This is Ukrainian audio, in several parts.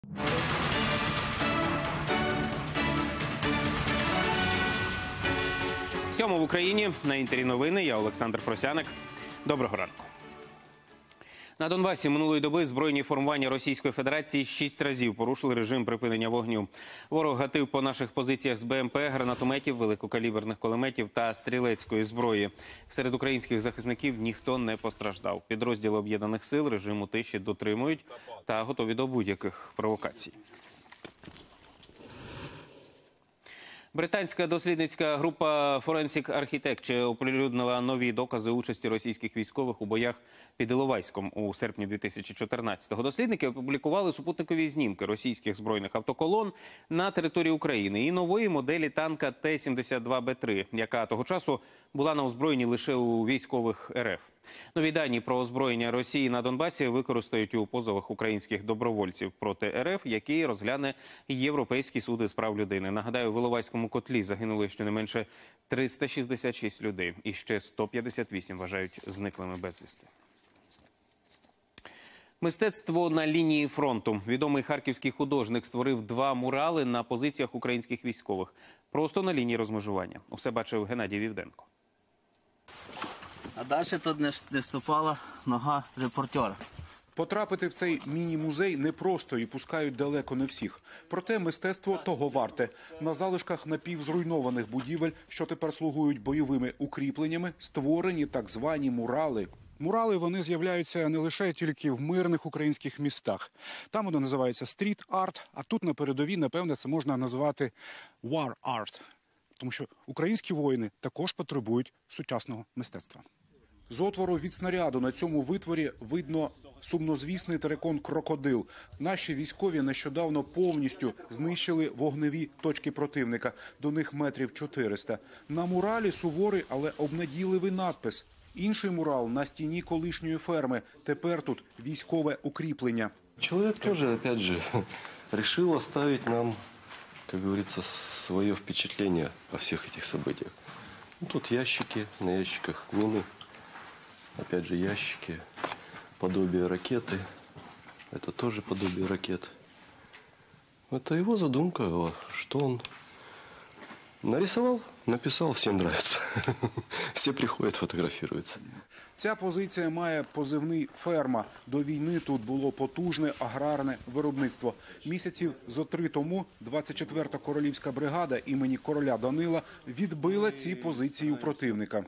Сьомо в Україні. На Інтері новини. Я Олександр Просяник. Доброго ранку. На Донбасі минулої доби збройні формування Російської Федерації 6 разів порушили режим припинення вогню. Ворог гатив по наших позиціях з БМП, гранатометів, великокаліберних кулеметів та стрілецької зброї. Серед українських захисників ніхто не постраждав. Підрозділи Об'єднаних сил режиму тиші дотримують та готові до будь-яких провокацій. Британська дослідницька група Forensic Architecture оприлюднила нові докази участі російських військових у боях під Іловайськом у серпні 2014-го. Дослідники опублікували супутникові знімки російських збройних автоколон на території України і нової моделі танка Т-72Б3, яка того часу була на озброєнні лише у військових РФ. Нові дані про озброєння Росії на Донбасі використають у позовах українських добровольців проти РФ, які розгляне Європейський суд із прав людини. Нагадаю, в Іловайському котлі загинули щонайменше 366 людей і ще 158 вважають зниклими безвісти. Мистецтво на лінії фронту. Відомий харківський художник створив 2 мурали на позиціях українських військових. Просто на лінії розмежування. Усе бачив Геннадій Вівденко. А далі тут не ступала нога репортера. Потрапити в цей міні-музей непросто і пускають далеко не всіх. Проте мистецтво того варте. На залишках напівзруйнованих будівель, що тепер слугують бойовими укріпленнями, створені так звані мурали. Мурали, вони з'являються не лише тільки в мирних українських містах. Там воно називається стріт-арт, а тут на передовій, напевне, це можна назвати war-арт. Тому що українські воїни також потребують сучасного мистецтва. З отвору від снаряду на цьому витворі видно сумнозвісний терикон «Крокодил». Наші військові нещодавно повністю знищили вогневі точки противника. До них метрів 400. На муралі суворий, але обнадійливий надпис. Інший мурал на стіні колишньої ферми. Тепер тут військове укріплення. Человек тоже, опять же, решил оставить нам, как говорится, свое впечатление о всех этих событиях. Тут ящики, на ящиках мины. Опять же ящики, подобие ракеты. Это тоже подобие ракет. Это его задумка, что он нарисовал, написал, всем нравится. Все приходят, фотографируются. Ця позиція має позивний «Ферма». До війни тут було потужне аграрне виробництво. Місяців зо 3 тому 24-та королівська бригада імені короля Данила відбила ці позиції у противника.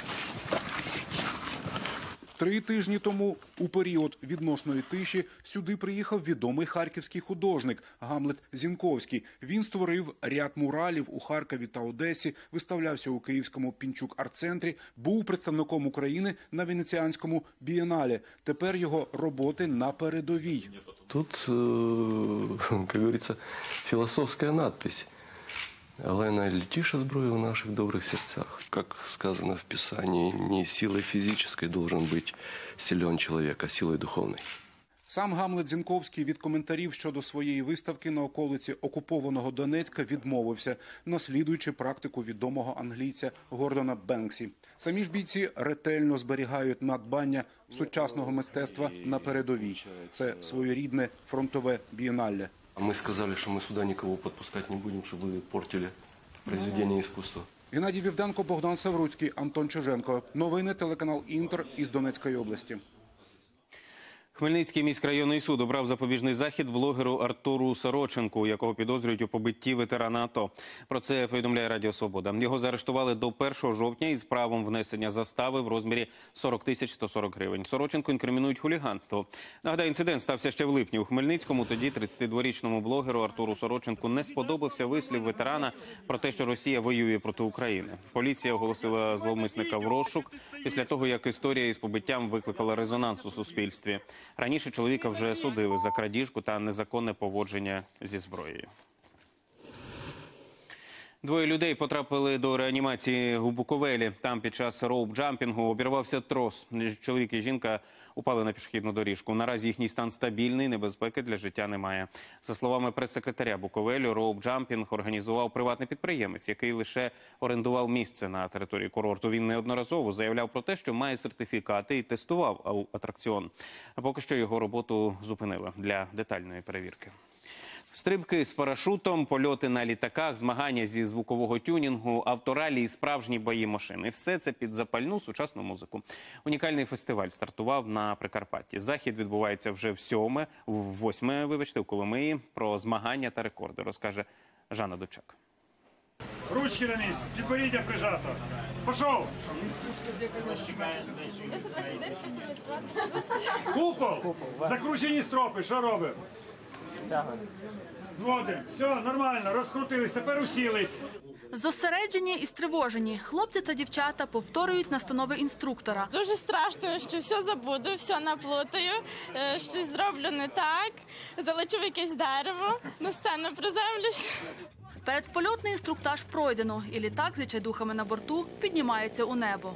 3 тижні тому, у період відносної тиші, сюди приїхав відомий харківський художник Гамлет Зінковський. Він створив ряд муралів у Харкові та Одесі, виставлявся у київському Пінчук-арт-центрі, був представником України на Венеціанському бієнале. Тепер його роботи на передовій. Тут, как говорится, философская надпись. «Олена летиша зброю в наших добрых сердцах». Как сказано в Писании, не силой физической должен быть силен человек, а силой духовной. Сам Гамлет Зінковський від коментарів щодо своєї виставки на околиці окупованого Донецька відмовився, наслідуючи практику відомого англійця Гордона Бенксі. Самі ж бійці ретельно зберігають надбання сучасного мистецтва на передовій. Це своєрідне фронтове бієналле. Мы сказали, что мы сюда никого подпускать не будем, чтобы вы портили произведение искусства. Геннадій Вівденко, Богдан Савруцький, Антон Чиженко. Новини, телеканал «Інтер» із Донецької області. Хмельницький міськрайонний суд обрав запобіжний захід блогеру Артуру Сороченку, якого підозрюють у побитті ветерана АТО. Про це повідомляє Радіо Свобода. Його заарештували до 1 жовтня із правом внесення застави в розмірі 40 140 гривень. Сороченку інкримінують хуліганство. Нагадаю, інцидент стався ще в липні у Хмельницькому. Тоді 32-річному блогеру Артуру Сороченку не сподобався вислів ветерана про те, що Росія воює проти України. Поліція оголосила зловмисника в розшук після того, як історія із побиттям викликала резонанс у суспільстві. Раніше чоловіка вже судили за крадіжку та незаконне поводження зі зброєю. 2 людей потрапили до реанімації у Буковелі. Там під час роуп-джампінгу обірвався трос. Чоловік і жінка упали на пішохідну доріжку. Наразі їхній стан стабільний, небезпеки для життя немає. За словами прес-секретаря Буковелю, роуп-джампінг організував приватний підприємець, який лише орендував місце на території курорту. Він неодноразово заявляв про те, що має сертифікати і тестував атракціон. А поки що його роботу зупинили для детальної перевірки. Стрибки з парашутом, польоти на літаках, змагання зі звукового тюнінгу, авторалі і справжні бої машин. І все це під запальну сучасну музику. Унікальний фестиваль стартував на Прикарпатті. Захід відбувається вже восьме, у Коломиї. Про змагання та рекорди розкаже Жанна Дучак. Ручки на місці, підборіддя прижато. Пішов! Купол! Закручені стропи, що робимо? Зводимо. Все, нормально, розкрутились, тепер усілись. Зосереджені і стривожені. Хлопці та дівчата повторюють настанови інструктора. Дуже страшно, що все забуду, все наплутаю, щось зроблю не так, залечу в якесь дерево, на сцену приземлюсь. Передпольотний інструктаж пройдено, і літак з відчайдухами на борту піднімається у небо.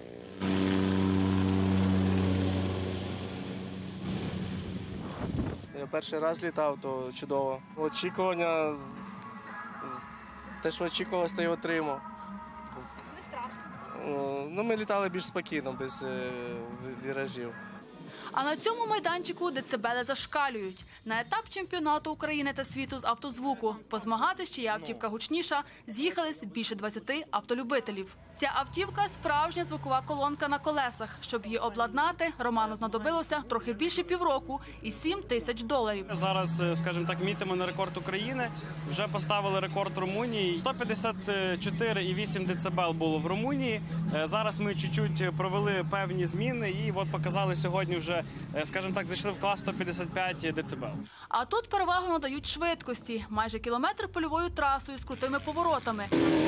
Я перший раз літав, то чудово. Очікування, те, що очікувалося, то й отримав. Не страшно? Ну, ми літали більш спокійно, без віражів. А на цьому майданчику децибели зашкалюють. На етап чемпіонату України та світу з автозвуку позмагатись, чия автівка гучніша, з'їхались більше 20 автолюбителів. Ця автівка – справжня звукова колонка на колесах. Щоб її обладнати, Роману знадобилося трохи більше півроку і $7 000. Зараз, скажімо так, мітимо на рекорд України. Вже поставили рекорд Румунії. 154,8 дБ було в Румунії. Зараз ми чуть-чуть провели певні зміни і от показали сьогодні вже, скажімо так, зайшли в клас 155 дБ. А тут перевагу надають швидкості. Майже кілометр польовою трасою з крутими поворотами.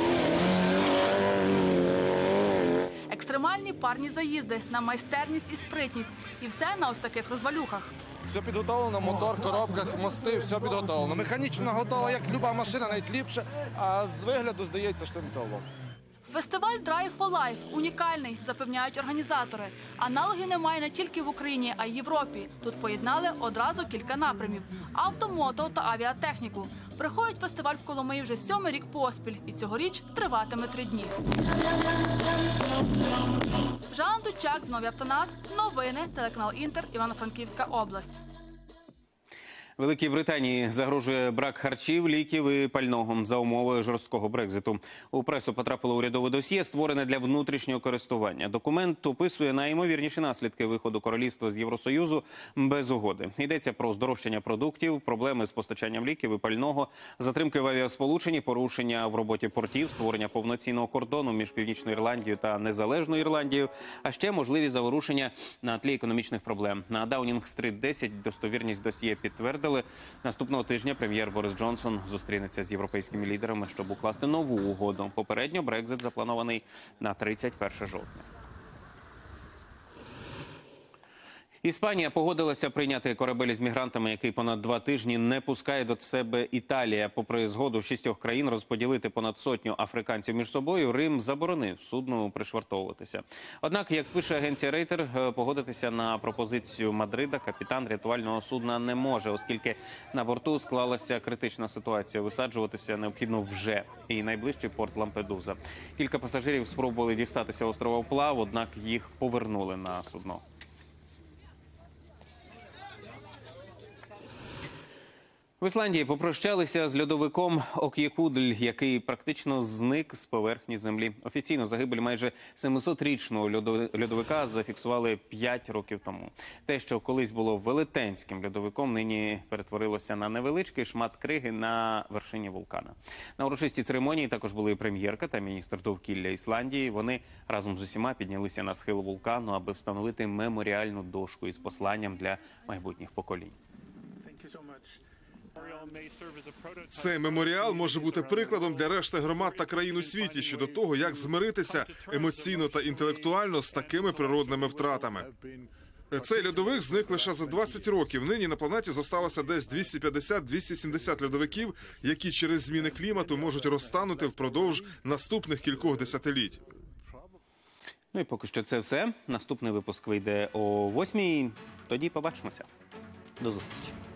Екстремальні парні заїзди на майстерність і спритність. І все на ось таких розвалюхах. Все підготовлено, мотор, коробка, мости, все підготовлено. Механічно готова, як люба машина, навіть ліпше, а з вигляду здається, що це металолом. Фестиваль Drive for Life унікальний, запевняють організатори. Аналогів немає не тільки в Україні, а й Європі. Тут поєднали одразу кілька напрямів – авто, мото та авіатехніку. Приходить фестиваль в Коломиї вже 7-й рік поспіль. І цьогоріч триватиме 3 дні. Жанна Дучак, Знову Автонас, новини, телеканал Інтер, Івано-Франківська область. Великій Британії загрожує брак харчів, ліків і пального за умови жорсткого Брекзиту. У пресу потрапило урядове досьє, створене для внутрішнього користування. Документ описує найімовірніші наслідки виходу королівства з Євросоюзу без угоди. Йдеться про здорожчання продуктів, проблеми з постачанням ліків і пального, затримки в авіасполученні, порушення в роботі портів, створення повноцінного кордону між Північною Ірландією та Незалежною Ірландією, а ще можливі заворушення на тлі економічних проблем. На Даунінг-стріт 10 достовірність досьє підтвердили. Наступного тижня прем'єр Борис Джонсон зустрінеться з європейськими лідерами, щоб укласти нову угоду. Попередньо Брекзит запланований на 31 жовтня. Іспанія погодилася прийняти корабель з мігрантами, який понад 2 тижні не пускає до себе Італія. Попри згоду 6 країн розподілити понад 100 африканців між собою, Рим заборонив судну пришвартовуватися. Однак, як пише агенція Рейтер, погодитися на пропозицію Мадрида капітан рятувального судна не може, оскільки на борту склалася критична ситуація. Висаджуватися необхідно вже. І найближчий порт Лампедуза. Кілька пасажирів спробували дістатися острова Вплав, однак їх повернули на судно. В Ісландії попрощалися з льодовиком Ок'якудль, який практично зник з поверхні землі. Офіційно загибель майже 700-річного льодовика зафіксували 5 років тому. Те, що колись було велетенським льодовиком, нині перетворилося на невеличкий шмат криги на вершині вулкана. На урочистій церемонії також були прем'єрка та міністр довкілля Ісландії. Вони разом з усіма піднялися на схил вулкану, аби встановити меморіальну дошку із посланням для майбутніх поколінь. Цей меморіал може бути прикладом для решти громад та країн у світі щодо того, як змиритися емоційно та інтелектуально з такими природними втратами. Цей льодовик зник лише за 20 років. Нині на планеті зосталося десь 250-270 льодовиків, які через зміни клімату можуть розтанути впродовж наступних кількох десятиліть. Ну і поки що це все. Наступний випуск вийде о 8:00. Тоді побачимося. До зустрічі.